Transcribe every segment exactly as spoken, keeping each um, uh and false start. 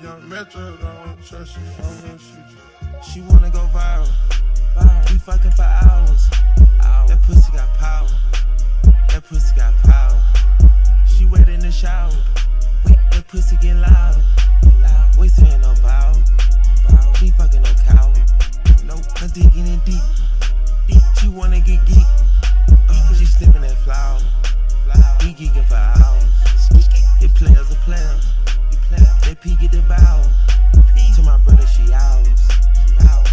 young metro, don't trust you, I'm gonna shoot you. She wanna go viral. viral. We fucking for hours. hours. That pussy got power. That pussy got power. She wet in the shower. Wait, that pussy get louder. Loud. We saying no vow. vow. She fucking no cow. Nope, I'm digging in deep. Deep. She wanna get geek. Uh, she sniffing that flower. flower. We geeking for hours. It players a player. They peek at the bow. To my brother, she ours. She ours.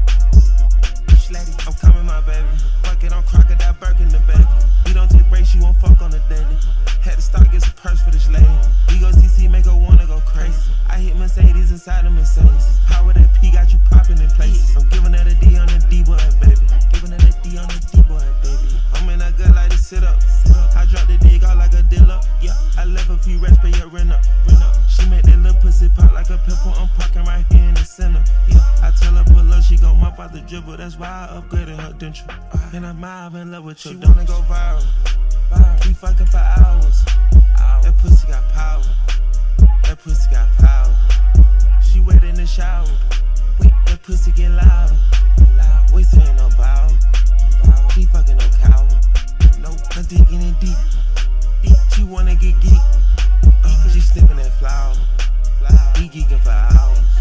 I'm coming, my baby. Fuck it, I'm crocodile Birkin the baby. We don't take breaks, she won't fuck on the daily. Had to start, get some purse for this lady. We go C C, make her wanna go crazy. I hit Mercedes inside the Mercedes. Power that P got you popping in places. I'm giving that a D on the D-boy, baby. Giving that a D on the D-boy, baby. I'm in that gut like to sit up. I drop the dig out like a dealer. Yeah, I left a few rest, pay your rent up. Rent up. She make that little pussy pop like a pimple. I'm parking right here in the center. Yeah, I tell her pull up, she gon' mop out the dribble. That's why I upgraded her denture. And I'm mild in love with your She wanna go viral. viral. We fucking for hours. hours. That pussy got power. That pussy got power. She wet in the shower. Wait, that pussy get louder. Loud. We saying no vow. vow. She fucking no cow. Nope, I'm digging in deep. deep. She wanna get geek. Uh, she sniffing that flower. flower. We geeking for hours.